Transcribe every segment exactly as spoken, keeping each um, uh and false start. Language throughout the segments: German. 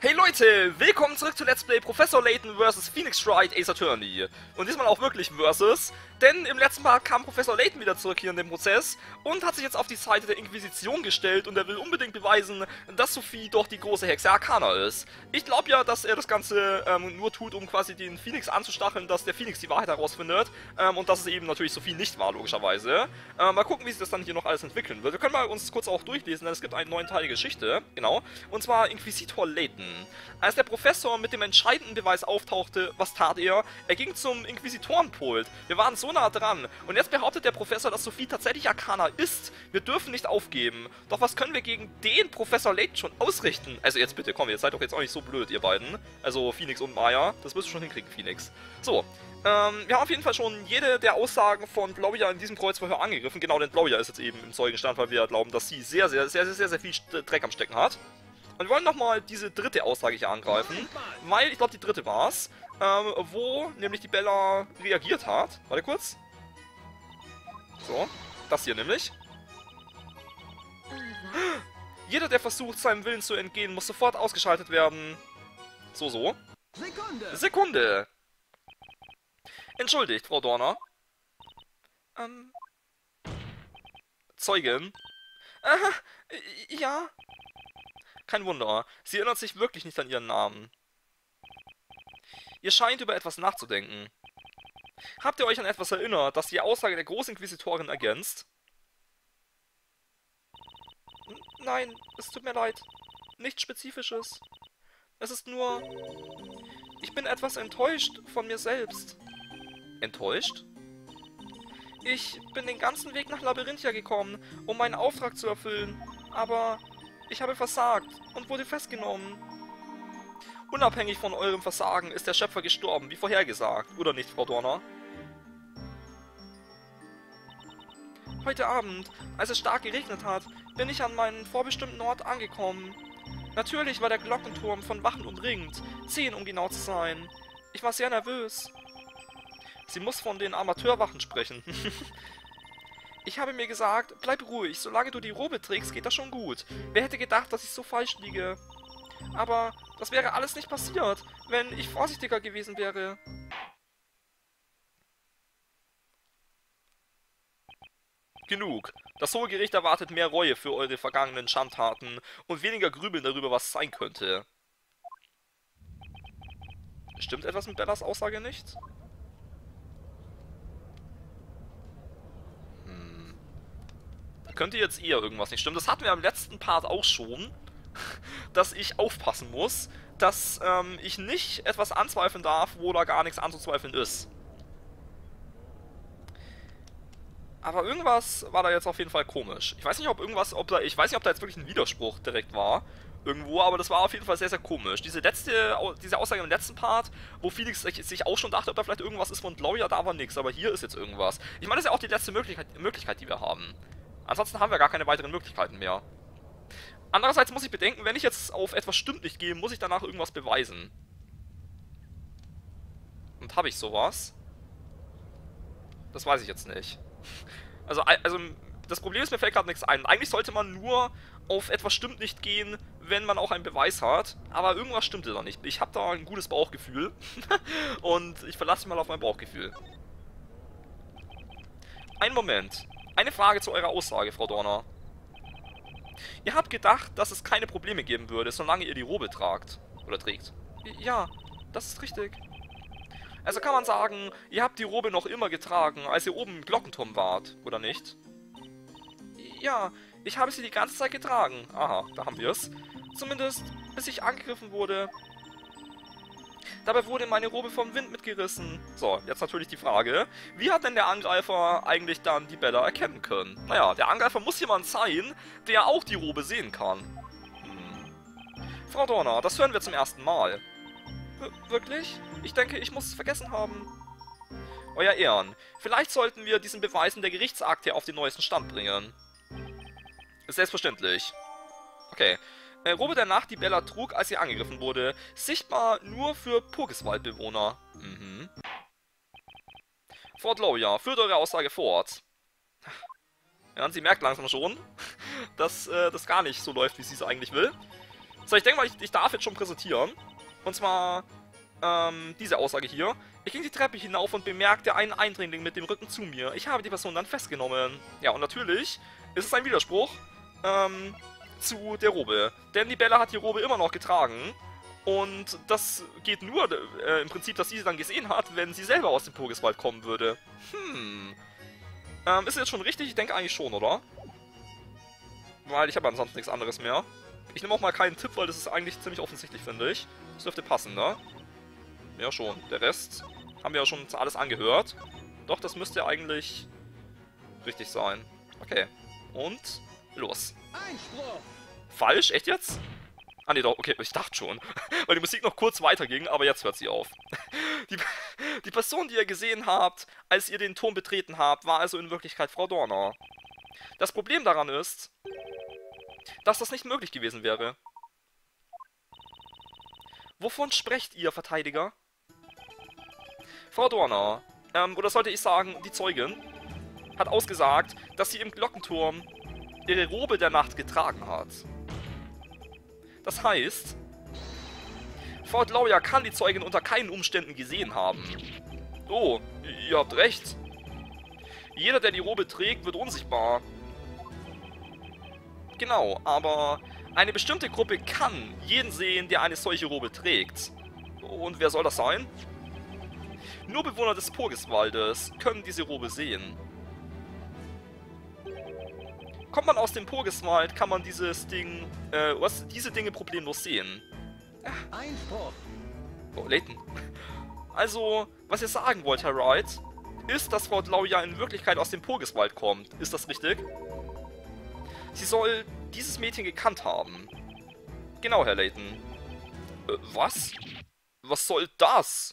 Hey Leute, willkommen zurück zu Let's Play Professor Layton versus. Phoenix Wright Ace Attorney. Und diesmal auch wirklich versus, denn im letzten Part kam Professor Layton wieder zurück hier in dem Prozess und hat sich jetzt auf die Seite der Inquisition gestellt und er will unbedingt beweisen, dass Sophie doch die große Hexe Arcana ist. Ich glaube ja, dass er das Ganze ähm, nur tut, um quasi den Phoenix anzustacheln, dass der Phoenix die Wahrheit herausfindet ähm, und dass es eben natürlich Sophie nicht war, logischerweise. Ähm, mal gucken, wie sich das dann hier noch alles entwickeln wird. Wir können mal uns kurz auch durchlesen, denn es gibt eine neunteilige Geschichte, genau, und zwar Inquisitor Layton. Als der Professor mit dem entscheidenden Beweis auftauchte, was tat er? Er ging zum Inquisitorenpult. Wir waren so nah dran. Und jetzt behauptet der Professor, dass Sophie tatsächlich Arcana ist. Wir dürfen nicht aufgeben. Doch was können wir gegen den Professor Layton schon ausrichten? Also jetzt bitte, komm, ihr seid doch jetzt auch nicht so blöd, ihr beiden. Also Phoenix und Maya. Das wirst du schon hinkriegen, Phoenix. So. Ähm, wir haben auf jeden Fall schon jede der Aussagen von Gloria in diesem Kreuzverhör angegriffen. Genau, denn Gloria ist jetzt eben im Zeugenstand, weil wir glauben, dass sie sehr, sehr, sehr, sehr, sehr, sehr viel Dreck am Stecken hat. Und wir wollen nochmal diese dritte Aussage hier angreifen, weil ich glaube, die dritte war es, ähm, wo nämlich die Bella reagiert hat. Warte kurz. So, das hier nämlich. Jeder, der versucht, seinem Willen zu entgehen, muss sofort ausgeschaltet werden. So, so. Sekunde! Sekunde! Entschuldigt, Frau Dorner. Ähm. Zeugin. Äh, ja. Kein Wunder, sie erinnert sich wirklich nicht an ihren Namen. Ihr scheint über etwas nachzudenken. Habt ihr euch an etwas erinnert, das die Aussage der Großinquisitorin ergänzt? N- Nein, es tut mir leid. Nichts Spezifisches. Es ist nur... Ich bin etwas enttäuscht von mir selbst. Enttäuscht? Ich bin den ganzen Weg nach Labyrinthia gekommen, um meinen Auftrag zu erfüllen, aber... Ich habe versagt und wurde festgenommen. Unabhängig von eurem Versagen ist der Schöpfer gestorben, wie vorhergesagt, oder nicht, Frau Dorner? Heute Abend, als es stark geregnet hat, bin ich an meinen vorbestimmten Ort angekommen. Natürlich war der Glockenturm von Wachen umringt, zehn um genau zu sein. Ich war sehr nervös. Sie muss von den Amateurwachen sprechen. Ich habe mir gesagt, bleib ruhig, solange du die Robe trägst, geht das schon gut. Wer hätte gedacht, dass ich so falsch liege? Aber das wäre alles nicht passiert, wenn ich vorsichtiger gewesen wäre. Genug. Das Hohe Gericht erwartet mehr Reue für eure vergangenen Schandtaten und weniger Grübeln darüber, was sein könnte. Stimmt etwas mit Bellas Aussage nicht? Könnte jetzt eher irgendwas nicht stimmen. Das hatten wir im letzten Part auch schon, dass ich aufpassen muss, dass ähm, ich nicht etwas anzweifeln darf, wo da gar nichts anzuzweifeln ist. Aber irgendwas war da jetzt auf jeden Fall komisch. Ich weiß nicht, ob irgendwas, ob da, ich weiß nicht, ob da jetzt wirklich ein Widerspruch direkt war, irgendwo, aber das war auf jeden Fall sehr, sehr komisch. Diese letzte, diese Aussage im letzten Part, wo Felix sich auch schon dachte, ob da vielleicht irgendwas ist von Gloria, da war nichts, aber hier ist jetzt irgendwas. Ich meine, das ist ja auch die letzte Möglichkeit, Möglichkeit, die wir haben. Ansonsten haben wir gar keine weiteren Möglichkeiten mehr. Andererseits muss ich bedenken, wenn ich jetzt auf etwas stimmt nicht gehe, muss ich danach irgendwas beweisen. Und habe ich sowas? Das weiß ich jetzt nicht. Also, also das Problem ist, mir fällt gerade nichts ein. Eigentlich sollte man nur auf etwas stimmt nicht gehen, wenn man auch einen Beweis hat. Aber irgendwas stimmte da nicht. Ich habe da ein gutes Bauchgefühl. Und ich verlasse mich mal auf mein Bauchgefühl. Einen Moment. Eine Frage zu eurer Aussage, Frau Dorner. Ihr habt gedacht, dass es keine Probleme geben würde, solange ihr die Robe tragt. Oder trägt. Ja, das ist richtig. Also kann man sagen, ihr habt die Robe noch immer getragen, als ihr oben im Glockenturm wart, oder nicht? Ja, ich habe sie die ganze Zeit getragen. Aha, da haben wir es. Zumindest, bis ich angegriffen wurde. Dabei wurde meine Robe vom Wind mitgerissen. So, jetzt natürlich die Frage, wie hat denn der Angreifer eigentlich dann die Bella erkennen können? Naja, der Angreifer muss jemand sein, der auch die Robe sehen kann. Hm. Frau Dorner, das hören wir zum ersten Mal. W- wirklich? Ich denke, ich muss es vergessen haben. Euer Ehren, vielleicht sollten wir diesen Beweisen der Gerichtsakte auf den neuesten Stand bringen. Selbstverständlich. Okay. Äh, Robe der Nacht, die Bella trug, als sie angegriffen wurde. Sichtbar nur für Purgiswald-Bewohner. Mhm. Frau Gloria, führt eure Aussage fort. Ja, und sie merkt langsam schon, dass äh, das gar nicht so läuft, wie sie es eigentlich will. So, ich denke mal, ich, ich darf jetzt schon präsentieren. Und zwar, ähm, diese Aussage hier. Ich ging die Treppe hinauf und bemerkte einen Eindringling mit dem Rücken zu mir. Ich habe die Person dann festgenommen. Ja, und natürlich ist es ein Widerspruch, ähm, zu der Robe. Denn die Bella hat die Robe immer noch getragen. Und das geht nur äh, im Prinzip, dass sie sie dann gesehen hat, wenn sie selber aus dem Pogiswald kommen würde. Hm. Ähm, ist jetzt schon richtig? Ich denke eigentlich schon, oder? Weil ich habe ansonsten nichts anderes mehr. Ich nehme auch mal keinen Tipp, weil das ist eigentlich ziemlich offensichtlich, finde ich. Das dürfte passen, ne? Ja, schon. Der Rest haben wir ja schon alles angehört. Doch, das müsste eigentlich richtig sein. Okay. Und los. Einspruch! Falsch? Echt jetzt? Ah, ne, doch. Okay, ich dachte schon. Weil die Musik noch kurz weiterging, aber jetzt hört sie auf. Die, die Person, die ihr gesehen habt, als ihr den Turm betreten habt, war also in Wirklichkeit Frau Dorner. Das Problem daran ist, dass das nicht möglich gewesen wäre. Wovon sprecht ihr, Verteidiger? Frau Dorner, ähm, oder sollte ich sagen, die Zeugin, hat ausgesagt, dass sie im Glockenturm ihre Robe der Nacht getragen hat. Das heißt, Frau Glauja kann die Zeugin unter keinen Umständen gesehen haben. Oh, ihr habt recht. Jeder, der die Robe trägt, wird unsichtbar. Genau, aber eine bestimmte Gruppe kann jeden sehen, der eine solche Robe trägt. Und wer soll das sein? Nur Bewohner des Pogiswaldes können diese Robe sehen. Kommt man aus dem Pogiswald, kann man dieses Ding, äh, was, diese Dinge problemlos sehen. Einspruch! Oh, Layton. Also, was ihr sagen wollt, Herr Wright, ist, dass Frau Glauja in Wirklichkeit aus dem Pogiswald kommt. Ist das richtig? Sie soll dieses Mädchen gekannt haben. Genau, Herr Layton. Äh, was? Was soll das?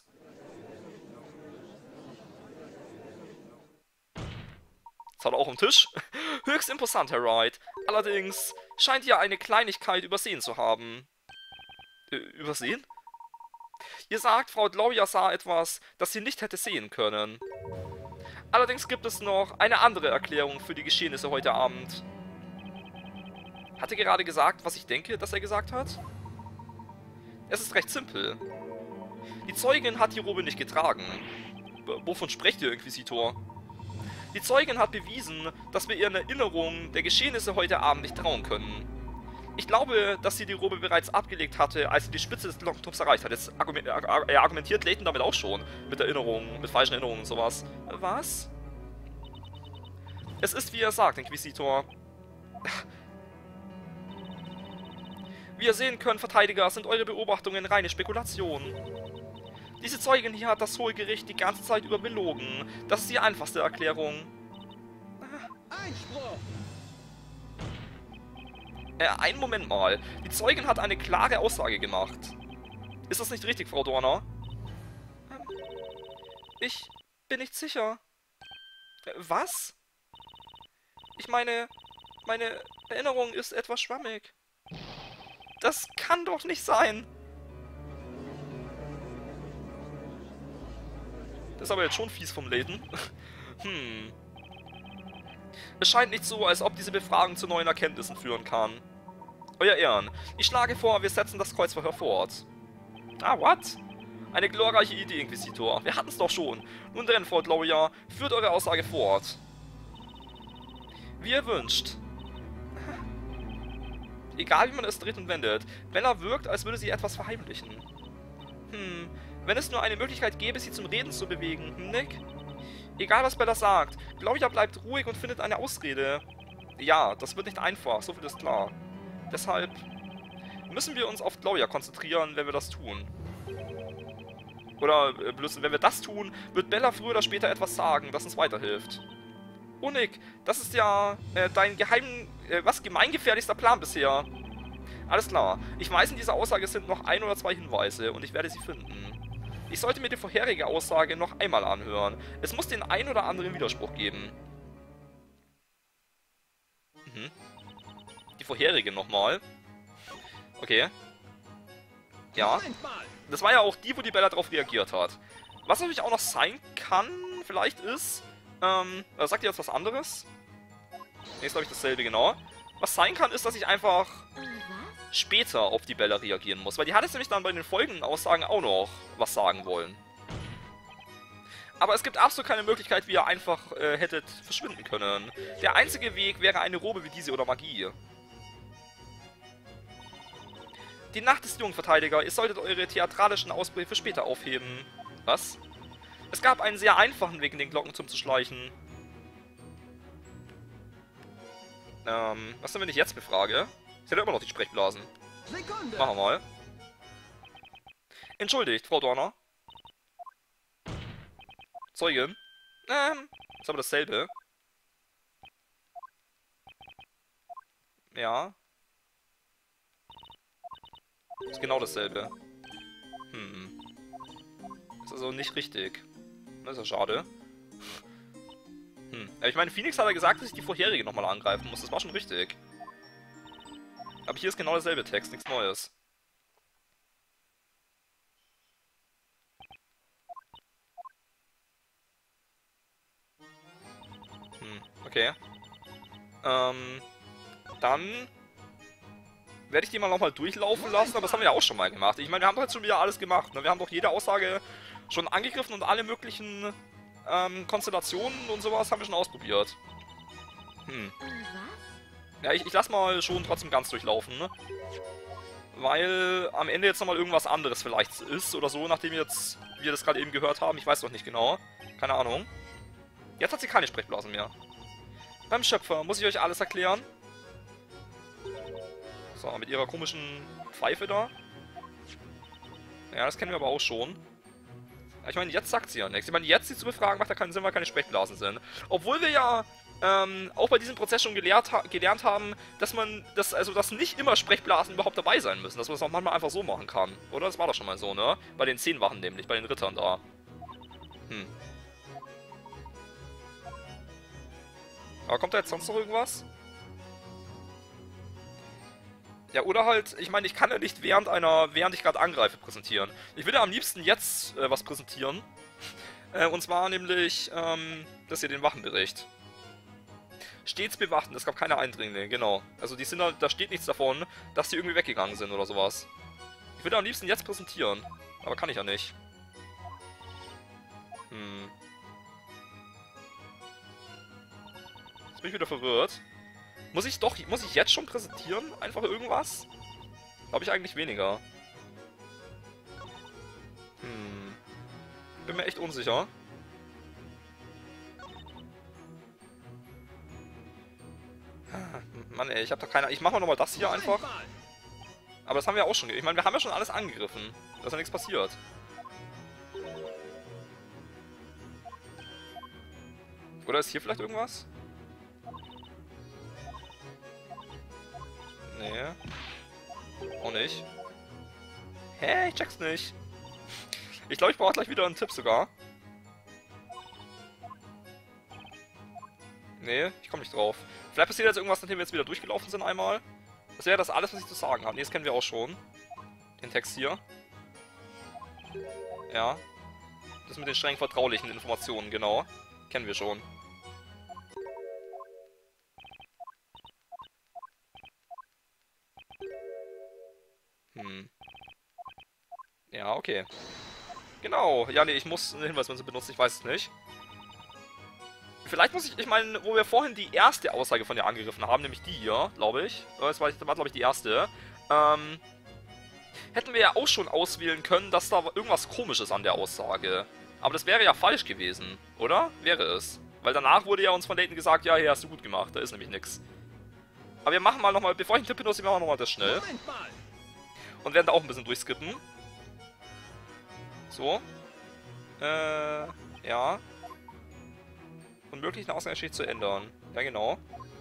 Das hat er auch am Tisch. Höchst imposant, Herr Wright. Allerdings scheint ihr eine Kleinigkeit übersehen zu haben. Äh, übersehen? Ihr sagt, Frau Glauja sah etwas, das sie nicht hätte sehen können. Allerdings gibt es noch eine andere Erklärung für die Geschehnisse heute Abend. Hat er gerade gesagt, was ich denke, dass er gesagt hat? Es ist recht simpel. Die Zeugin hat die Robe nicht getragen. W- wovon sprecht ihr, Inquisitor? Die Zeugin hat bewiesen, dass wir ihren Erinnerungen der Geschehnisse heute Abend nicht trauen können. Ich glaube, dass sie die Robe bereits abgelegt hatte, als sie die Spitze des Glockenturms erreicht hat. Jetzt argument, er argumentiert Layton damit auch schon. Mit Erinnerungen, mit falschen Erinnerungen und sowas. Was? Es ist, wie er sagt, Inquisitor. Wie ihr sehen könnt, Verteidiger, sind eure Beobachtungen reine Spekulationen. Diese Zeugin hier hat das Hohe Gericht die ganze Zeit über belogen. Das ist die einfachste Erklärung. Einspruch! Äh, einen Moment mal. Die Zeugin hat eine klare Aussage gemacht. Ist das nicht richtig, Frau Dorner? Ähm, ich bin nicht sicher. Äh, was? Ich meine, meine Erinnerung ist etwas schwammig. Das kann doch nicht sein. Das ist aber jetzt schon fies vom Layton. hm. Es scheint nicht so, als ob diese Befragung zu neuen Erkenntnissen führen kann. Euer Ehren, ich schlage vor, wir setzen das Kreuzverhör fort. Ah, what? Eine glorreiche Idee, Inquisitor. Wir hatten es doch schon. Nun denn, Frau Glauja, führt eure Aussage fort. Wie ihr wünscht. Egal wie man es dreht und wendet, Bella wirkt, als würde sie etwas verheimlichen. Hm, wenn es nur eine Möglichkeit gäbe, sie zum Reden zu bewegen, hm, Nick? Egal was Bella sagt, Glauja bleibt ruhig und findet eine Ausrede. Ja, das wird nicht einfach, so viel ist klar. Deshalb müssen wir uns auf Glauja konzentrieren, wenn wir das tun. Oder, äh, bloß, wenn wir das tun, wird Bella früher oder später etwas sagen, das uns weiterhilft. Oh Nick, das ist ja äh, dein geheim, äh, was gemeingefährlichster Plan bisher. Alles klar, ich weiß, in dieser Aussage sind noch ein oder zwei Hinweise und ich werde sie finden. Ich sollte mir die vorherige Aussage noch einmal anhören. Es muss den ein oder anderen Widerspruch geben. Mhm. Die vorherige nochmal. Okay. Ja. Das war ja auch die, wo die Bella darauf reagiert hat. Was natürlich auch noch sein kann, vielleicht ist... Ähm, äh, sagt ihr jetzt was anderes? Ne, ist glaube ich dasselbe, genau. Was sein kann, ist, dass ich einfach später auf die Bella reagieren muss. Weil die hat jetzt nämlich dann bei den folgenden Aussagen auch noch was sagen wollen. Aber es gibt absolut keine Möglichkeit, wie ihr einfach äh, hättet verschwinden können. Der einzige Weg wäre eine Robe wie diese oder Magie. Die Nacht des Jungverteidiger. Ihr solltet eure theatralischen Ausbrüche für später aufheben. Was? Es gab einen sehr einfachen Weg in den Glockenturm zu schleichen. Ähm, was denn, wenn ich jetzt befrage? Ich hätte immer noch die Sprechblasen. Sekunde. Machen wir mal. Entschuldigt, Frau Dorner. Zeugin. Ähm, ist aber dasselbe. Ja. Ist genau dasselbe. Hm. Ist also nicht richtig. Das ist ja schade. Hm. Aber ich meine, Phoenix hat ja gesagt, dass ich die vorherige nochmal angreifen muss. Das war schon richtig. Aber hier ist genau derselbe Text, nichts Neues. Hm, okay. Ähm, dann werde ich die mal nochmal durchlaufen lassen, aber das haben wir ja auch schon mal gemacht. Ich meine, wir haben doch jetzt schon wieder alles gemacht, ne? Wir haben doch jede Aussage schon angegriffen und alle möglichen ähm, Konstellationen und sowas haben wir schon ausprobiert. Hm. Ja, ich, ich lasse mal schon trotzdem ganz durchlaufen, ne? Weil am Ende jetzt nochmal irgendwas anderes vielleicht ist oder so, nachdem wir jetzt wir das gerade eben gehört haben. Ich weiß noch nicht genau. Keine Ahnung. Jetzt hat sie keine Sprechblasen mehr. Beim Schöpfer muss ich euch alles erklären. So, mit ihrer komischen Pfeife da. Ja, das kennen wir aber auch schon. Ich meine, jetzt sagt sie ja nichts. Ich meine, jetzt sie zu befragen, macht ja keinen Sinn, weil keine Sprechblasen sind. Obwohl wir ja ähm, auch bei diesem Prozess schon gelehrt, ha gelernt haben, dass man, das, also dass nicht immer Sprechblasen überhaupt dabei sein müssen. Dass man das auch manchmal einfach so machen kann. Oder? Das war doch schon mal so, ne? Bei den zehn Wachen nämlich, bei den Rittern da. Hm. Aber kommt da jetzt sonst noch irgendwas? Ja, oder halt, ich meine, ich kann ja nicht während einer, während ich gerade angreife, präsentieren. Ich würde am liebsten jetzt äh, was präsentieren. äh, und zwar nämlich, ähm, das hier, den Wachenbericht. Stets bewachten, es gab keine Eindringlinge, genau. Also die sind da, da steht nichts davon, dass die irgendwie weggegangen sind oder sowas. Ich würde am liebsten jetzt präsentieren. Aber kann ich ja nicht. Hm. Jetzt bin ich wieder verwirrt. Muss ich doch, muss ich jetzt schon präsentieren? Einfach irgendwas? Glaube ich eigentlich weniger. Hm. Bin mir echt unsicher. Mann ey, ich habe doch keine... Ich mache mal nochmal das hier einfach. Aber das haben wir auch schon... Ich meine, wir haben ja schon alles angegriffen. Da ist ja nichts passiert. Oder ist hier vielleicht irgendwas? Nee. Auch nicht. Hä? Ich check's nicht. Ich glaube, ich brauche gleich wieder einen Tipp sogar. Nee, ich komme nicht drauf. Vielleicht passiert jetzt irgendwas, nachdem wir jetzt wieder durchgelaufen sind einmal. Das wäre das alles, was ich zu sagen habe. Nee, das kennen wir auch schon. Den Text hier. Ja. Das mit den streng vertraulichen Informationen, genau. Kennen wir schon. Hm. Ja, okay. Genau. Ja, nee, ich muss einen Hinweismünze benutzen, ich weiß es nicht. Vielleicht muss ich, ich meine, wo wir vorhin die erste Aussage von ihr angegriffen haben, nämlich die hier, glaube ich. Das war, das war glaube ich, die erste. Ähm, hätten wir ja auch schon auswählen können, dass da irgendwas komisch ist an der Aussage. Aber das wäre ja falsch gewesen, oder? Wäre es. Weil danach wurde ja uns von Layton gesagt, ja, hier hast du gut gemacht, da ist nämlich nichts. Aber wir machen mal nochmal, bevor ich einen Tipp benutze, machen wir nochmal das schnell. Und werden da auch ein bisschen durchskippen. So. Äh, ja. Unmöglich, eine Ausgangsschicht zu ändern. Ja, genau.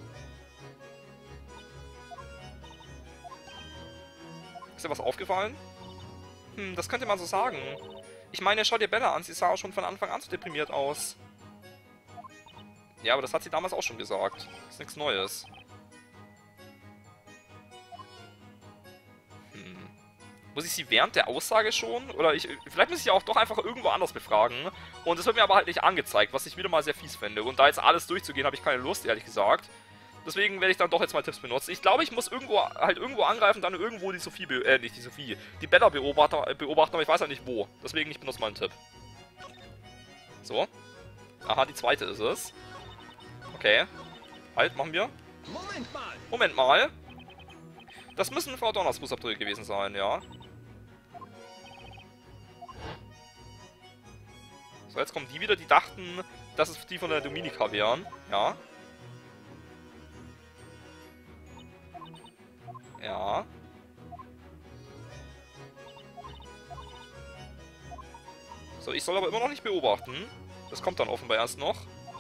Ist dir was aufgefallen? Hm, das könnte man so sagen. Ich meine, schau dir Bella an, sie sah schon von Anfang an so deprimiert aus. Ja, aber das hat sie damals auch schon gesagt. Das ist nichts Neues. Hm. Muss ich sie während der Aussage schon? Oder ich, vielleicht muss ich sie auch doch einfach irgendwo anders befragen. Und das wird mir aber halt nicht angezeigt, was ich wieder mal sehr fies fände. Und da jetzt alles durchzugehen, habe ich keine Lust, ehrlich gesagt. Deswegen werde ich dann doch jetzt mal Tipps benutzen. Ich glaube, ich muss irgendwo halt irgendwo angreifen, dann irgendwo die Sophie, äh, nicht die Sophie, die Bella beobachten, äh, beobachten, aber ich weiß halt nicht wo. Deswegen, ich benutze mal einen Tipp. So. Aha, die zweite ist es. Okay. Halt, machen wir. Moment mal. Moment mal. Das müssen Frau Donners Fußabdrücke gewesen sein, ja. So, jetzt kommen die wieder, die dachten, dass es die von der Dominika wären. Ja. Ja. So, ich soll aber immer noch nicht beobachten. Das kommt dann offenbar erst noch.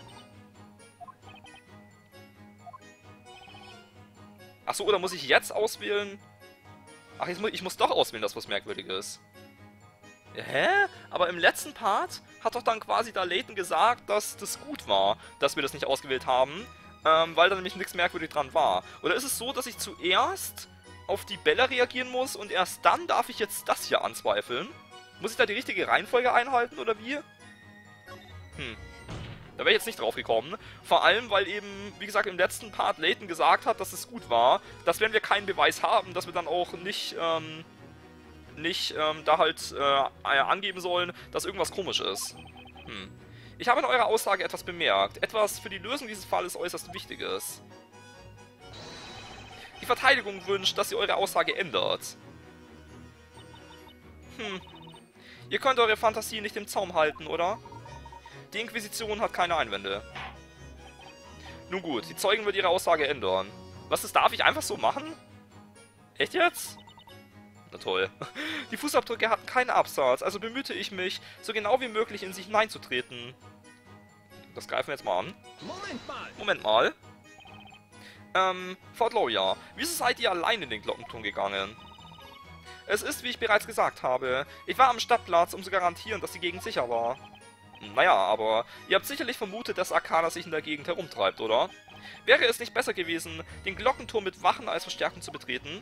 Achso, oder muss ich jetzt auswählen? Ach, ich muss, ich muss doch auswählen, dass was Merkwürdiges. Hä? Aber im letzten Part hat doch dann quasi da Layton gesagt, dass das gut war, dass wir das nicht ausgewählt haben, ähm, weil da nämlich nichts merkwürdig dran war. Oder ist es so, dass ich zuerst auf die Bella reagieren muss und erst dann darf ich jetzt das hier anzweifeln? Muss ich da die richtige Reihenfolge einhalten, oder wie? Hm. Da wäre ich jetzt nicht drauf gekommen. Vor allem, weil eben, wie gesagt, im letzten Part Layton gesagt hat, dass es gut war, dass wenn wir keinen Beweis haben, dass wir dann auch nicht, ähm, nicht, ähm, da halt, äh, angeben sollen, dass irgendwas komisch ist. Hm. Ich habe in eurer Aussage etwas bemerkt. Etwas für die Lösung dieses Falles äußerst Wichtiges. Die Verteidigung wünscht, dass ihr eure Aussage ändert. Hm. Ihr könnt eure Fantasie nicht im Zaum halten, oder? Die Inquisition hat keine Einwände. Nun gut, die Zeugen wird ihre Aussage ändern. Was, das darf ich einfach so machen? Echt jetzt? Na toll. Die Fußabdrücke hatten keinen Absatz, also bemühte ich mich, so genau wie möglich in sie hineinzutreten. Das greifen wir jetzt mal an. Moment mal. Moment mal. Ähm, Frau Gloria, wieso seid ihr allein in den Glockenturm gegangen? Es ist, wie ich bereits gesagt habe, ich war am Stadtplatz, um zu garantieren, dass die Gegend sicher war. Naja, aber ihr habt sicherlich vermutet, dass Arcana sich in der Gegend herumtreibt, oder? Wäre es nicht besser gewesen, den Glockenturm mit Wachen als Verstärkung zu betreten?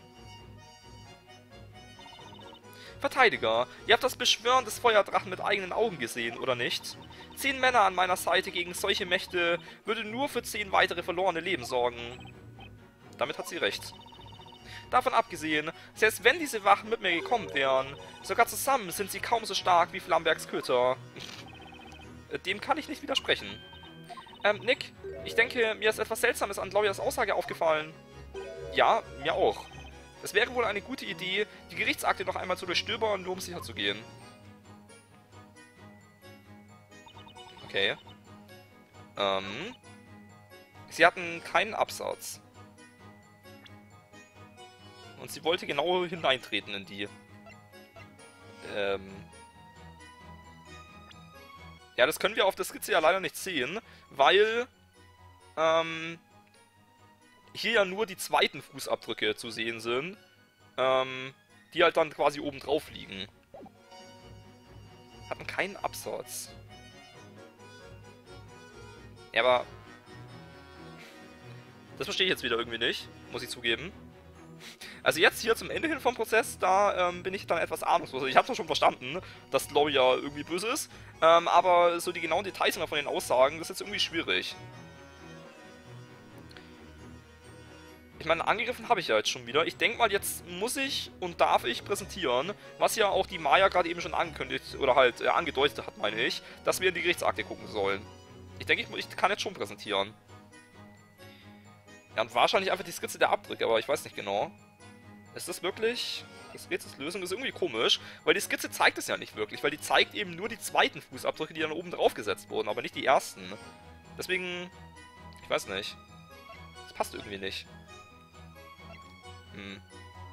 Verteidiger, ihr habt das Beschwören des Feuerdrachen mit eigenen Augen gesehen, oder nicht? Zehn Männer an meiner Seite gegen solche Mächte würde nur für zehn weitere verlorene Leben sorgen. Damit hat sie recht. Davon abgesehen, selbst wenn diese Wachen mit mir gekommen wären, sogar zusammen sind sie kaum so stark wie Flambergs Köter. Dem kann ich nicht widersprechen. Ähm, Nick, ich denke, mir ist etwas Seltsames an Glorias Aussage aufgefallen. Ja, mir auch. Es wäre wohl eine gute Idee, die Gerichtsakte noch einmal zu durchstöbern, nur um sicher zu gehen. Okay. Ähm. Sie hatten keinen Absatz. Und sie wollte genau hineintreten in die. Ähm. Ja, das können wir auf der Skizze ja leider nicht sehen, weil ähm, hier ja nur die zweiten Fußabdrücke zu sehen sind, ähm, die halt dann quasi oben drauf liegen. Hatten keinen Absatz. Ja, aber das verstehe ich jetzt wieder irgendwie nicht, muss ich zugeben. Also jetzt hier zum Ende hin vom Prozess, da ähm, bin ich dann etwas ahnungslos. Ich habe zwar schon verstanden, dass Gloria irgendwie böse ist, ähm, aber so die genauen Details von den Aussagen, das ist jetzt irgendwie schwierig. Ich meine, angegriffen habe ich ja jetzt schon wieder. Ich denke mal, jetzt muss ich und darf ich präsentieren, was ja auch die Maya gerade eben schon angekündigt, oder halt äh, angedeutet hat, meine ich, dass wir in die Gerichtsakte gucken sollen. Ich denke, ich, ich kann jetzt schon präsentieren. Ja, und wahrscheinlich einfach die Skizze der Abdrücke, aber ich weiß nicht genau. Ist das wirklich das Rätsels Lösung? Das ist irgendwie komisch, weil die Skizze zeigt es ja nicht wirklich, weil die zeigt eben nur die zweiten Fußabdrücke, die dann oben drauf gesetzt wurden, aber nicht die ersten. Deswegen, ich weiß nicht. Das passt irgendwie nicht. Hm.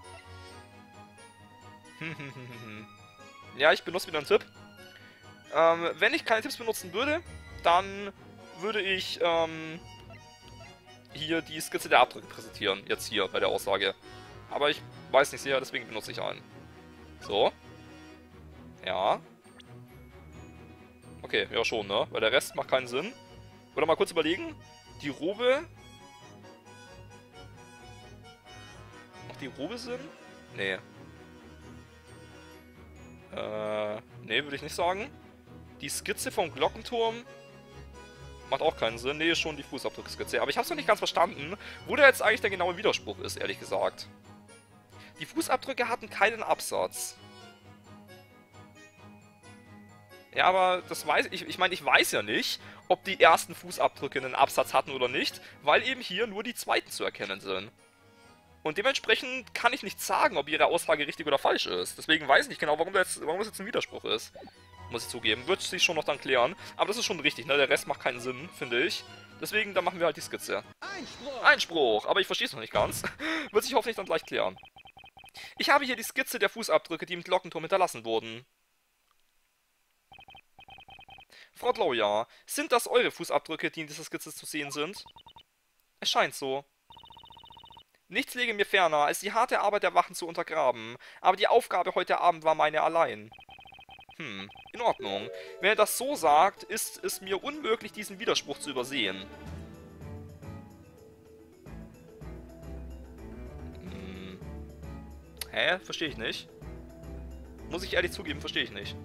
Ja, ich benutze wieder einen Tipp. Ähm, wenn ich keine Tipps benutzen würde, dann würde ich, ähm, hier die Skizze der Abdrücke präsentieren, jetzt hier bei der Aussage. Aber ich weiß nicht sicher, deswegen benutze ich einen. So. Ja. Okay, ja schon, ne? Weil der Rest macht keinen Sinn. Oder mal kurz überlegen. Die Robe. Macht die Robe Sinn? Nee. Äh, nee, würde ich nicht sagen. Die Skizze vom Glockenturm. Macht auch keinen Sinn. Nee, ist schon die Fußabdruckskizze. Aber ich hab's noch nicht ganz verstanden, wo da jetzt eigentlich der genaue Widerspruch ist, ehrlich gesagt. Die Fußabdrücke hatten keinen Absatz. Ja, aber das weiß ich. Ich meine, ich weiß ja nicht, ob die ersten Fußabdrücke einen Absatz hatten oder nicht, weil eben hier nur die zweiten zu erkennen sind. Und dementsprechend kann ich nicht sagen, ob ihre Aussage richtig oder falsch ist. Deswegen weiß ich nicht genau, warum das, warum das jetzt ein Widerspruch ist. Muss ich zugeben. Wird sich schon noch dann klären. Aber das ist schon richtig, ne? Der Rest macht keinen Sinn, finde ich. Deswegen, dann machen wir halt die Skizze. Einspruch! Einspruch! Aber ich verstehe es noch nicht ganz. Wird sich hoffentlich dann gleich klären. Ich habe hier die Skizze der Fußabdrücke, die im Glockenturm hinterlassen wurden. Frau Dlowja, sind das eure Fußabdrücke, die in dieser Skizze zu sehen sind? Es scheint so. Nichts läge mir ferner, als die harte Arbeit der Wachen zu untergraben, aber die Aufgabe heute Abend war meine allein. Hm, in Ordnung. Wenn er das so sagt, ist es mir unmöglich, diesen Widerspruch zu übersehen. Hm. Hä? Verstehe ich nicht. Muss ich ehrlich zugeben, verstehe ich nicht.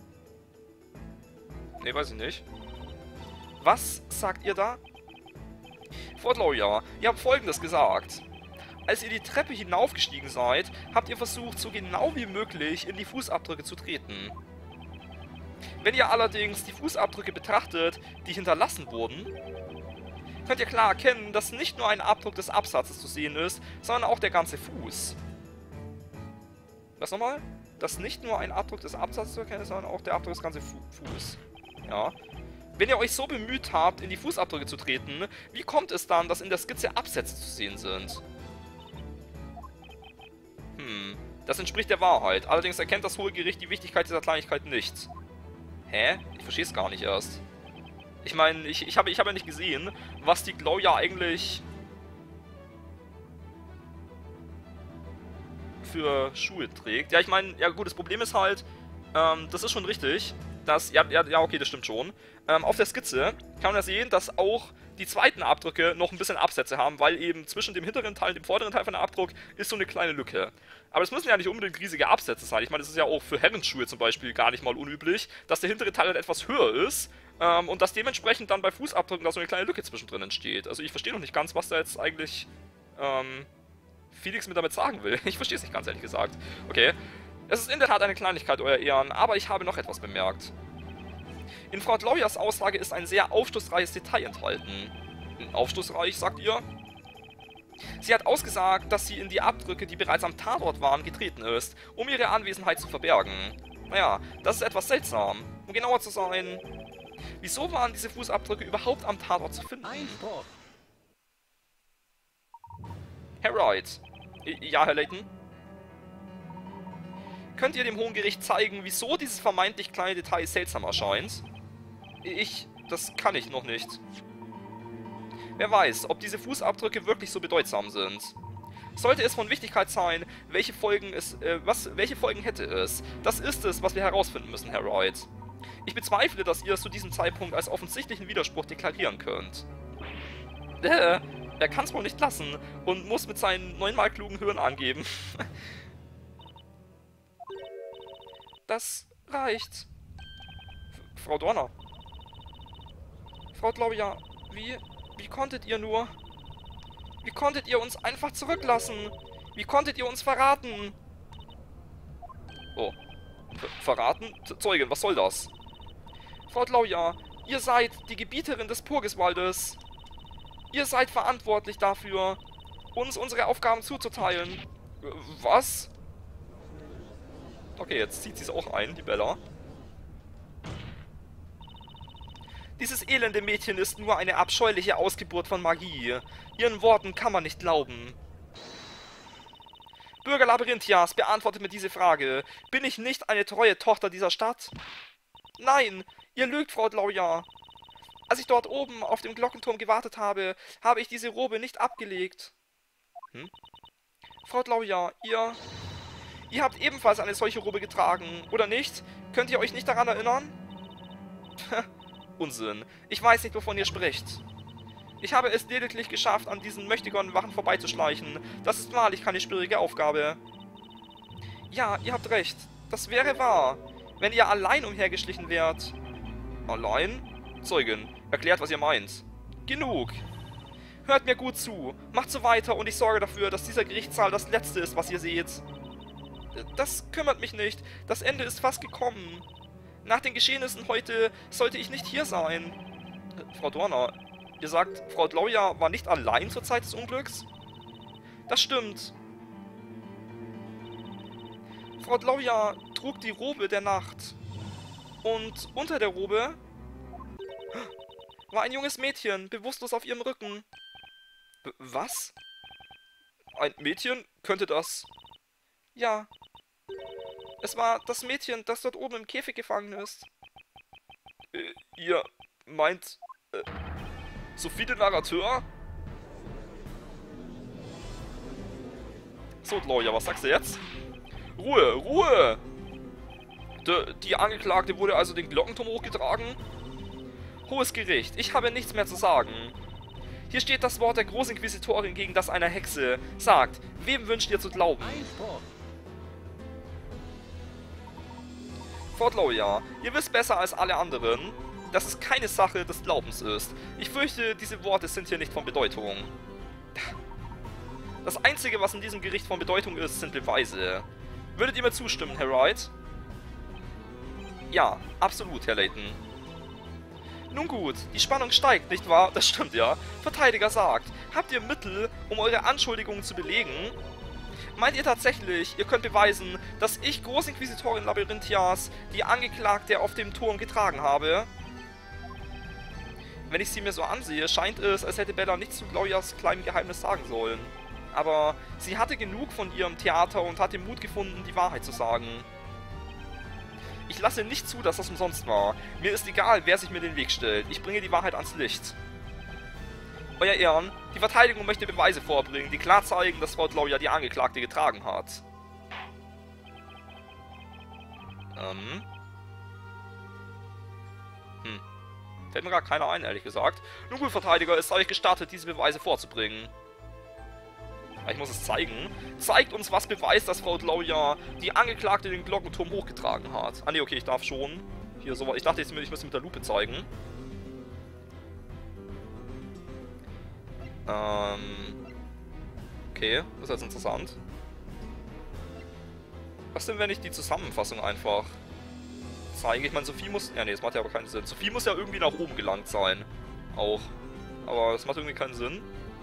Ne, weiß ich nicht. Was sagt ihr da? Frau Dlowja, ihr habt Folgendes gesagt. Als ihr die Treppe hinaufgestiegen seid, habt ihr versucht, so genau wie möglich in die Fußabdrücke zu treten. Wenn ihr allerdings die Fußabdrücke betrachtet, die hinterlassen wurden, könnt ihr klar erkennen, dass nicht nur ein Abdruck des Absatzes zu sehen ist, sondern auch der ganze Fuß. Was nochmal? Dass nicht nur ein Abdruck des Absatzes zu erkennen ist, sondern auch der Abdruck des ganzen Fu Fuß. Ja. Wenn ihr euch so bemüht habt, in die Fußabdrücke zu treten, wie kommt es dann, dass in der Skizze Absätze zu sehen sind? Hm, das entspricht der Wahrheit. Allerdings erkennt das Hohe Gericht die Wichtigkeit dieser Kleinigkeit nicht. Hä? Ich verstehe es gar nicht erst. Ich meine, ich, ich habe ich hab ja nicht gesehen, was die Dlowja eigentlich für Schuhe trägt. Ja, ich meine, ja gut, das Problem ist halt, ähm, das ist schon richtig, dass, ja, ja, ja okay, das stimmt schon. Ähm, auf der Skizze kann man ja sehen, dass auch die zweiten Abdrücke noch ein bisschen Absätze haben, weil eben zwischen dem hinteren Teil und dem vorderen Teil von der Abdruck ist so eine kleine Lücke. Aber es müssen ja nicht unbedingt riesige Absätze sein. Ich meine, das ist ja auch für Herrenschuhe zum Beispiel gar nicht mal unüblich, dass der hintere Teil halt etwas höher ist ähm, und dass dementsprechend dann bei Fußabdrücken da so eine kleine Lücke zwischendrin entsteht. Also ich verstehe noch nicht ganz, was da jetzt eigentlich ähm, Felix mir damit sagen will. Ich verstehe es nicht ganz, ehrlich gesagt. Okay. Es ist in der Tat eine Kleinigkeit, euer Ehren, aber ich habe noch etwas bemerkt. In Frau Dlowjas Aussage ist ein sehr aufschlussreiches Detail enthalten. Aufschlussreich, sagt ihr? Sie hat ausgesagt, dass sie in die Abdrücke, die bereits am Tatort waren, getreten ist, um ihre Anwesenheit zu verbergen. Naja, das ist etwas seltsam. Um genauer zu sein, wieso waren diese Fußabdrücke überhaupt am Tatort zu finden? Einspruch! Herr Wright. Ja, Herr Layton? Könnt ihr dem Hohen Gericht zeigen, wieso dieses vermeintlich kleine Detail seltsam erscheint? Ich... das kann ich noch nicht. Wer weiß, ob diese Fußabdrücke wirklich so bedeutsam sind. Sollte es von Wichtigkeit sein, welche Folgen es... Äh, was, welche Folgen hätte es? Das ist es, was wir herausfinden müssen, Herr Wright. Ich bezweifle, dass ihr es zu diesem Zeitpunkt als offensichtlichen Widerspruch deklarieren könnt. Äh, er kann es wohl nicht lassen und muss mit seinen neunmal klugen Hirn angeben. Das reicht. F Frau Dorner. Frau Dlowja, wie... Wie konntet ihr nur... Wie konntet ihr uns einfach zurücklassen? Wie konntet ihr uns verraten? Oh. Ver verraten? Z Zeugin, was soll das? Frau Dlowja, ihr seid die Gebieterin des Purgiswaldes. Ihr seid verantwortlich dafür, uns unsere Aufgaben zuzuteilen. Äh, was? Okay, jetzt zieht sie es auch ein, die Bella. Dieses elende Mädchen ist nur eine abscheuliche Ausgeburt von Magie. Ihren Worten kann man nicht glauben. Bürger Labyrinthias, beantwortet mir diese Frage. Bin ich nicht eine treue Tochter dieser Stadt? Nein, ihr lügt, Frau Dlowja. Als ich dort oben auf dem Glockenturm gewartet habe, habe ich diese Robe nicht abgelegt. Hm? Frau Dlowja, ihr... Ihr habt ebenfalls eine solche Robe getragen, oder nicht? Könnt ihr euch nicht daran erinnern? Unsinn. Ich weiß nicht, wovon ihr spricht. Ich habe es lediglich geschafft, an diesen Möchtegern-Wachen vorbeizuschleichen. Das ist wahrlich keine schwierige Aufgabe. Ja, ihr habt recht. Das wäre wahr, wenn ihr allein umhergeschlichen wärt. Allein? Zeugin, Erklärt, was ihr meint. Genug. Hört mir gut zu. Macht so weiter und ich sorge dafür, dass dieser Gerichtssaal das letzte ist, was ihr seht. Das kümmert mich nicht. Das Ende ist fast gekommen. Nach den Geschehnissen heute sollte ich nicht hier sein. Äh, Frau Dorner, ihr sagt, Frau Gloria war nicht allein zur Zeit des Unglücks? Das stimmt. Frau Gloria trug die Robe der Nacht. Und unter der Robe war ein junges Mädchen, bewusstlos auf ihrem Rücken. B- was? Ein Mädchen? Könnte das... Ja. Es war das Mädchen, das dort oben im Käfig gefangen ist. Äh, ihr meint... Äh, Sophie der Narrateur? So, Gloria, was sagst du jetzt? Ruhe, Ruhe! De, die Angeklagte wurde also den Glockenturm hochgetragen? Hohes Gericht, ich habe nichts mehr zu sagen. Hier steht das Wort der Großinquisitorin gegen das einer Hexe. Sagt, wem wünscht ihr zu glauben? Einspruch. Frau Gloria, ihr wisst besser als alle anderen, dass es keine Sache des Glaubens ist. Ich fürchte, diese Worte sind hier nicht von Bedeutung. Das Einzige, was in diesem Gericht von Bedeutung ist, sind Beweise. Würdet ihr mir zustimmen, Herr Wright? Ja, absolut, Herr Layton. Nun gut, die Spannung steigt, nicht wahr? Das stimmt ja. Verteidiger sagt, habt ihr Mittel, um eure Anschuldigungen zu belegen? Meint ihr tatsächlich, ihr könnt beweisen, dass ich, Großinquisitorin Labyrinthias, die Angeklagte auf dem Turm getragen habe? Wenn ich sie mir so ansehe, scheint es, als hätte Bella nichts zu Glorias kleinem Geheimnis sagen sollen. Aber sie hatte genug von ihrem Theater und hat den Mut gefunden, die Wahrheit zu sagen. Ich lasse nicht zu, dass das umsonst war. Mir ist egal, wer sich mir den Weg stellt. Ich bringe die Wahrheit ans Licht. Euer Ehren, die Verteidigung möchte Beweise vorbringen, die klar zeigen, dass Frau Gloria die Angeklagte getragen hat. Ähm. Hm. Fällt mir gar keiner ein, ehrlich gesagt. Nun gut, Verteidiger, ist euch gestattet, diese Beweise vorzubringen. Ich muss es zeigen. Zeigt uns, was beweist, dass Frau Gloria die Angeklagte den Glockenturm hochgetragen hat. Ah ne, okay, ich darf schon. Hier so. Ich dachte, ich müsste mit der Lupe zeigen. Ähm. Okay, das ist jetzt interessant. Was denn, wenn ich die Zusammenfassung einfach zeige? Ich meine, Sophie muss... Ja, ne, das macht ja aber keinen Sinn. Sophie muss ja irgendwie nach oben gelangt sein. Auch. Aber das macht irgendwie keinen Sinn.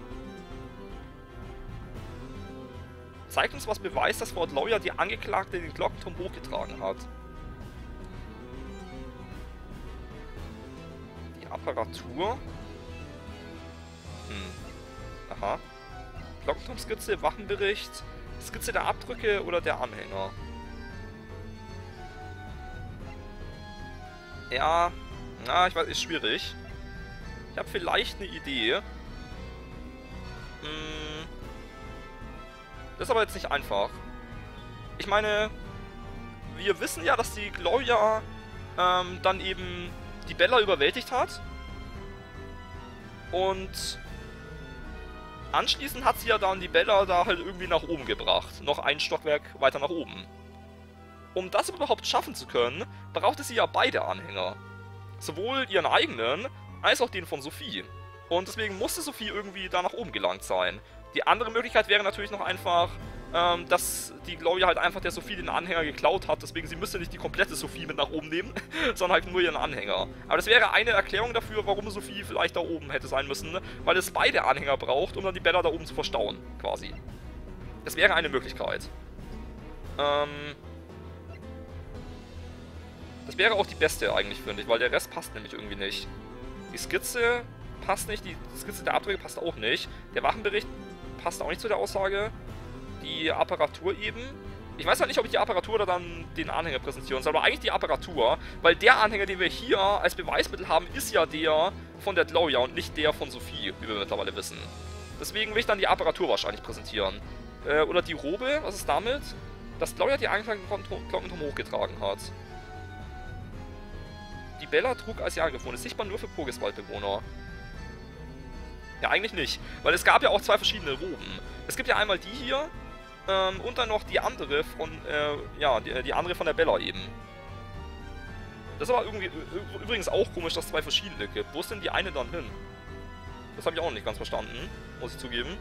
Zeigt uns, was beweist, dass Frau Gloria die Angeklagte den Glockenturm hochgetragen hat. Die Apparatur. Hm. Aha. Glockenturmskizze, Wachenbericht, Skizze der Abdrücke oder der Anhänger. Ja, na, ich weiß, ist schwierig. Ich habe vielleicht eine Idee. Hm. Das ist aber jetzt nicht einfach. Ich meine, wir wissen ja, dass die Gloria ähm, dann eben die Bella überwältigt hat. Und anschließend hat sie ja dann die Bella da halt irgendwie nach oben gebracht. Noch ein Stockwerk weiter nach oben. Um das überhaupt schaffen zu können, brauchte sie ja beide Anhänger. Sowohl ihren eigenen, als auch den von Sophie. Und deswegen musste Sophie irgendwie da nach oben gelangt sein. Die andere Möglichkeit wäre natürlich noch einfach, ähm, dass die Gloria halt einfach der Sophie den Anhänger geklaut hat. Deswegen, sie müsste nicht die komplette Sophie mit nach oben nehmen, sondern halt nur ihren Anhänger. Aber das wäre eine Erklärung dafür, warum Sophie vielleicht da oben hätte sein müssen, weil es beide Anhänger braucht, um dann die Bella da oben zu verstauen, quasi. Das wäre eine Möglichkeit. Ähm... Das wäre auch die beste eigentlich, finde ich, weil der Rest passt nämlich irgendwie nicht. Die Skizze passt nicht, die Skizze der Abdrücke passt auch nicht. Der Wachenbericht passt auch nicht zu der Aussage. Die Apparatur eben. Ich weiß halt nicht, ob ich die Apparatur oder dann den Anhänger präsentieren soll, aber eigentlich die Apparatur, weil der Anhänger, den wir hier als Beweismittel haben, ist ja der von der Gloria und nicht der von Sophie, wie wir mittlerweile wissen. Deswegen will ich dann die Apparatur wahrscheinlich präsentieren. Äh, oder die Robe, was ist damit? Dass Gloria die Angeklagten Glockenturm hochgetragen hat. Die Bella trug als Jagerfrone, ist sichtbar nur für Purgiswald-Bewohner. Ja, eigentlich nicht, weil es gab ja auch zwei verschiedene Roben. Es gibt ja einmal die hier ähm, und dann noch die andere von, äh, ja, die, die andere von der Bella eben. Das ist aber irgendwie übrigens auch komisch, dass es zwei verschiedene gibt. Wo ist denn die eine dann hin? Das habe ich auch nicht ganz verstanden, muss ich zugeben.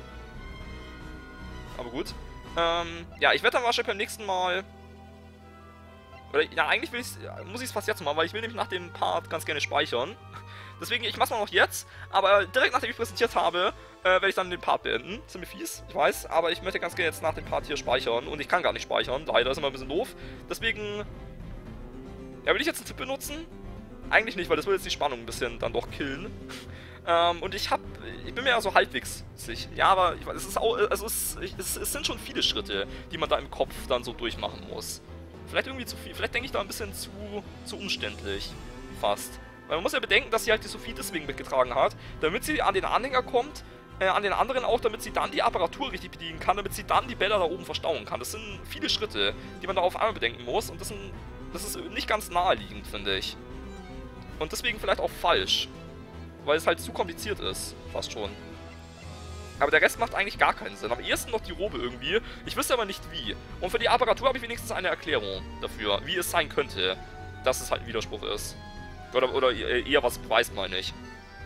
Aber gut. Ähm, ja, ich werde dann wahrscheinlich beim nächsten Mal... Oder, ja, eigentlich will ich's, muss ich es fast jetzt machen, weil ich will nämlich nach dem Part ganz gerne speichern. Deswegen, ich mach's mal noch jetzt, aber direkt nachdem ich präsentiert habe, äh, werde ich dann den Part beenden. Ziemlich fies, ich weiß, aber ich möchte ganz gerne jetzt nach dem Part hier speichern und ich kann gar nicht speichern, leider ist immer ein bisschen doof. Deswegen, ja, will ich jetzt einen Tipp benutzen? Eigentlich nicht, weil das würde jetzt die Spannung ein bisschen dann doch killen. ähm, und ich hab, ich bin mir ja so halbwegs sicher. Ja, aber ich weiß, es ist auch, also es, es, es sind schon viele Schritte, die man da im Kopf dann so durchmachen muss. Vielleicht irgendwie zu viel, vielleicht denke ich da ein bisschen zu, zu umständlich, fast. Weil man muss ja bedenken, dass sie halt die Sophie deswegen mitgetragen hat, damit sie an den Anhänger kommt, äh, an den anderen auch, damit sie dann die Apparatur richtig bedienen kann, damit sie dann die Bälle da oben verstauen kann. Das sind viele Schritte, die man da auf einmal bedenken muss und das, sind, das ist nicht ganz naheliegend, finde ich. Und deswegen vielleicht auch falsch, weil es halt zu kompliziert ist, fast schon. Aber der Rest macht eigentlich gar keinen Sinn. Am ehesten noch die Robe irgendwie. Ich wüsste aber nicht wie. Und für die Apparatur habe ich wenigstens eine Erklärung dafür, wie es sein könnte, dass es halt ein Widerspruch ist. Oder, oder eher was beweist, meine ich.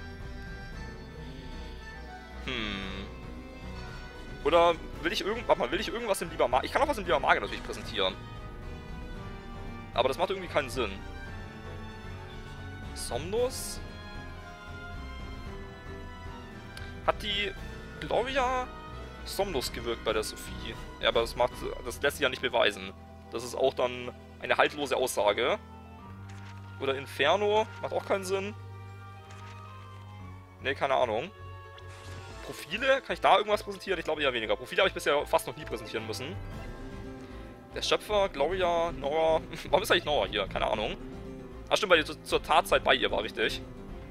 Hm. Oder will ich irgend, warte mal, will ich irgendwas im Lieber Magier... Ich kann auch was im Lieber Magier natürlich präsentieren. Aber das macht irgendwie keinen Sinn. Somnus? Hat die Gloria Somnus gewirkt bei der Sophie? Ja, aber das macht, das lässt sich ja nicht beweisen. Das ist auch dann eine haltlose Aussage. Oder Inferno, macht auch keinen Sinn. Ne, keine Ahnung. Profile, kann ich da irgendwas präsentieren? Ich glaube eher weniger. Profile habe ich bisher fast noch nie präsentieren müssen. Der Schöpfer, Gloria, Nora. Warum ist eigentlich Nora hier? Keine Ahnung. Ach stimmt, weil die zur, zur Tatzeit bei ihr war, richtig.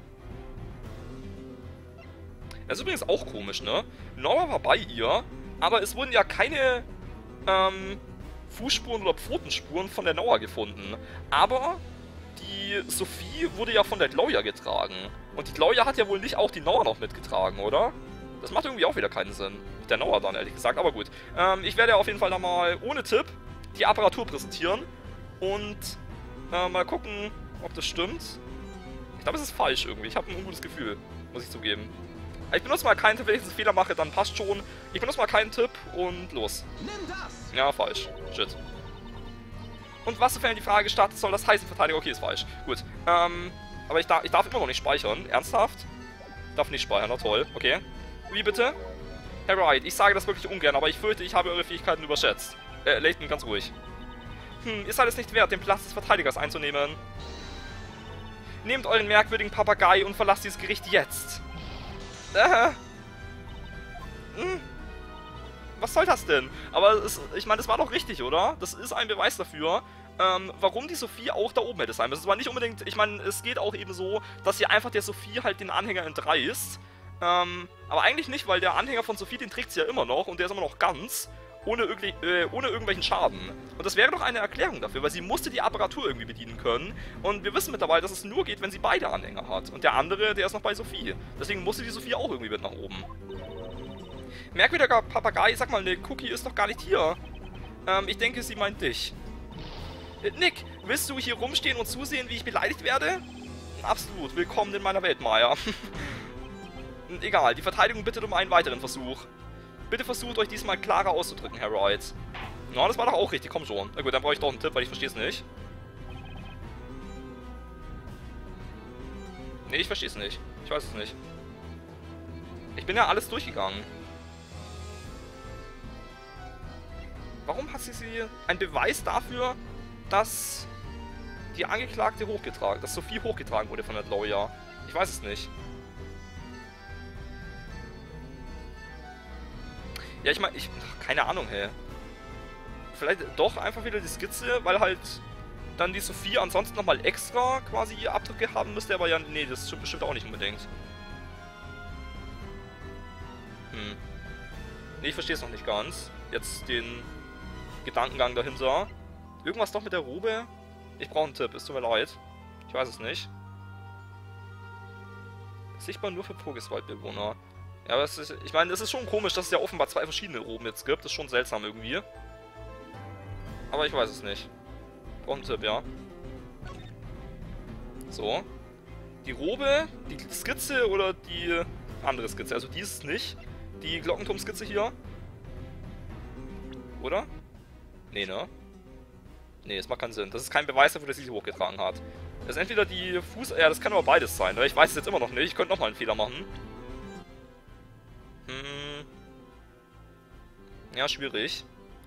Das ist übrigens auch komisch, ne? Nora war bei ihr, aber es wurden ja keine ähm, Fußspuren oder Pfotenspuren von der Nora gefunden. Aber die Sophie wurde ja von der Gloria getragen. Und die Gloria hat ja wohl nicht auch die Nora noch mitgetragen, oder? Das macht irgendwie auch wieder keinen Sinn. Mit der Nora dann, ehrlich gesagt. Aber gut. Ähm, ich werde auf jeden Fall da mal ohne Tipp die Apparatur präsentieren. Und äh, mal gucken, ob das stimmt. Ich glaube, es ist falsch irgendwie. Ich habe ein ungutes Gefühl, muss ich zugeben. Ich benutze mal keinen Tipp, wenn ich einen Fehler mache, dann passt schon. Ich benutze mal keinen Tipp und los. Nimm das! Ja, falsch. Shit. Und was sofern die Frage startet, soll das heißen Verteidiger? Okay, ist falsch. Gut. Ähm, aber ich, da ich darf immer noch nicht speichern. Ernsthaft? Ich darf nicht speichern, na toll. Okay. Wie bitte? Herr Wright, ich sage das wirklich ungern, aber ich fürchte, ich habe eure Fähigkeiten überschätzt. Äh, Layton, ganz ruhig. Hm, ist alles nicht wert, den Platz des Verteidigers einzunehmen. Nehmt euren merkwürdigen Papagei und verlasst dieses Gericht jetzt. Äh. Hm. Was soll das denn? Aber es, ich meine, das war doch richtig, oder? Das ist ein Beweis dafür, ähm, warum die Sophie auch da oben hätte sein müssen. Es war nicht unbedingt, ich meine, es geht auch eben so, dass sie einfach der Sophie halt den Anhänger entreißt. Ähm, aber eigentlich nicht, weil der Anhänger von Sophie, den trägt sie ja immer noch und der ist immer noch ganz, ohne, äh, ohne irgendwelchen Schaden. Und das wäre doch eine Erklärung dafür, weil sie musste die Apparatur irgendwie bedienen können. Und wir wissen mittlerweile, dass es nur geht, wenn sie beide Anhänger hat. Und der andere, der ist noch bei Sophie. Deswegen musste die Sophie auch irgendwie mit nach oben. Merkwürdiger Papagei, sag mal, ne, Cookie ist doch gar nicht hier. Ähm, ich denke, sie meint dich. Äh, Nick, willst du hier rumstehen und zusehen, wie ich beleidigt werde? Absolut, willkommen in meiner Welt, Maya. Egal, die Verteidigung bittet um einen weiteren Versuch. Bitte versucht euch diesmal klarer auszudrücken, Herr Wright. Na, das war doch auch richtig, komm schon. Na gut, dann brauche ich doch einen Tipp, weil ich verstehe es nicht. Nee, ich verstehe es nicht. Ich weiß es nicht. Ich bin ja alles durchgegangen. Warum hat sie sie... Ein Beweis dafür, dass die Angeklagte hochgetragen... dass Sophie hochgetragen wurde von der Gloria. Ich weiß es nicht. Ja, ich meine, ich... Keine Ahnung, hey. Vielleicht doch einfach wieder die Skizze, weil halt dann die Sophie ansonsten nochmal extra quasi Abdrücke haben müsste, aber ja, nee, das stimmt bestimmt auch nicht unbedingt. Hm. Nee, ich verstehe es noch nicht ganz. Jetzt den Gedankengang dahinter. Irgendwas doch mit der Robe? Ich brauche einen Tipp, es tut mir leid. Ich weiß es nicht. Sichtbar nur für Vogelwaldbewohner. Ja, aber es ist, ich meine, es ist schon komisch, dass es ja offenbar zwei verschiedene Roben jetzt gibt. Das ist schon seltsam irgendwie. Aber ich weiß es nicht. Brauche einen Tipp, ja. So. Die Robe, die Skizze oder die andere Skizze. Also die ist es nicht. Die Glockenturmskizze hier. Oder? Nee, ne? Nee, das macht keinen Sinn. Das ist kein Beweis dafür, dass sie sie hochgetragen hat. Das ist entweder die Fuß... Ja, das kann aber beides sein. Ne? Ich weiß es jetzt immer noch nicht. Ich könnte nochmal einen Fehler machen. Hm. Ja, schwierig.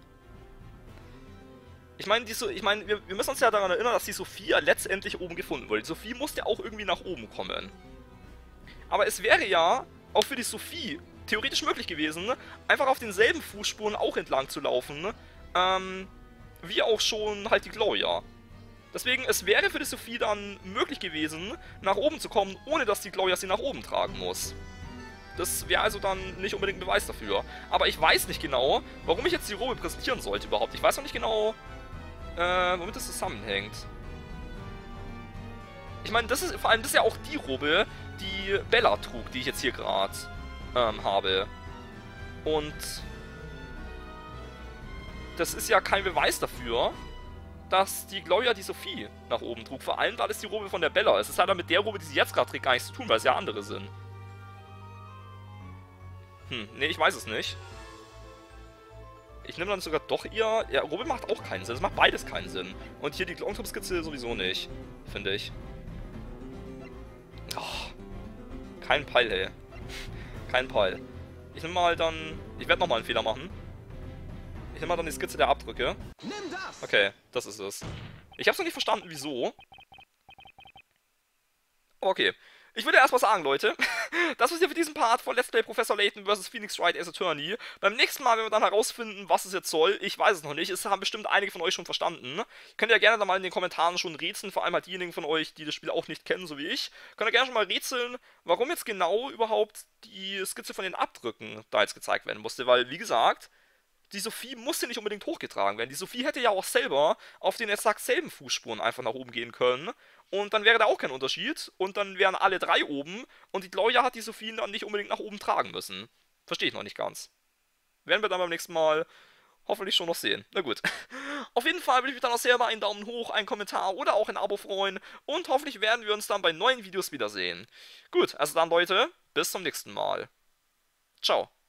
Ich meine, so ich mein, wir, wir müssen uns ja daran erinnern, dass die Sophia letztendlich oben gefunden wurde. Die Sophie musste ja auch irgendwie nach oben kommen. Aber es wäre ja auch für die Sophie theoretisch möglich gewesen, einfach auf denselben Fußspuren auch entlang zu laufen, ähm, wie auch schon halt die Gloria. Deswegen, es wäre für die Sophie dann möglich gewesen, nach oben zu kommen, ohne dass die Gloria sie nach oben tragen muss. Das wäre also dann nicht unbedingt ein Beweis dafür. Aber ich weiß nicht genau, warum ich jetzt die Robe präsentieren sollte überhaupt. Ich weiß noch nicht genau, äh, womit das zusammenhängt. Ich meine, das ist vor allem, das ist ja auch die Robe, die Bella trug, die ich jetzt hier gerade ähm, habe. Und das ist ja kein Beweis dafür, dass die Gloria die Sophie nach oben trug. Vor allem, weil es die Robe von der Bella ist. Es hat dann mit der Robe, die sie jetzt gerade trägt, gar nichts zu tun, weil es ja andere sind. Hm, nee, ich weiß es nicht. Ich nehme dann sogar doch ihr... Ja, Robe macht auch keinen Sinn. Es macht beides keinen Sinn. Und hier die Glockenturmskizze sowieso nicht, finde ich. Oh, kein Peil, ey. Kein Peil. Ich nehme mal dann... Ich werde nochmal einen Fehler machen. Ich nehme mal dann die Skizze der Abdrücke. Nimm das! Okay, das ist es. Ich habe es noch nicht verstanden, wieso. Okay. Ich würde erstmal sagen, Leute, das war's hier für diesen Part von Let's Play Professor Layton versus Phoenix Wright Ace Attorney. Beim nächsten Mal werden wir dann herausfinden, was es jetzt soll. Ich weiß es noch nicht. Es haben bestimmt einige von euch schon verstanden. Könnt ihr gerne da mal in den Kommentaren schon rätseln, vor allem halt diejenigen von euch, die das Spiel auch nicht kennen, so wie ich. Könnt ihr gerne schon mal rätseln, warum jetzt genau überhaupt die Skizze von den Abdrücken da jetzt gezeigt werden musste. Weil, wie gesagt, die Sophie musste nicht unbedingt hochgetragen werden. Die Sophie hätte ja auch selber auf den exakt selben Fußspuren einfach nach oben gehen können. Und dann wäre da auch kein Unterschied. Und dann wären alle drei oben. Und die Gloria hat die Sophie dann nicht unbedingt nach oben tragen müssen. Verstehe ich noch nicht ganz. Werden wir dann beim nächsten Mal hoffentlich schon noch sehen. Na gut. Auf jeden Fall würde ich mich dann auch sehr über einen Daumen hoch, einen Kommentar oder auch ein Abo freuen. Und hoffentlich werden wir uns dann bei neuen Videos wiedersehen. Gut, also dann Leute, bis zum nächsten Mal. Ciao.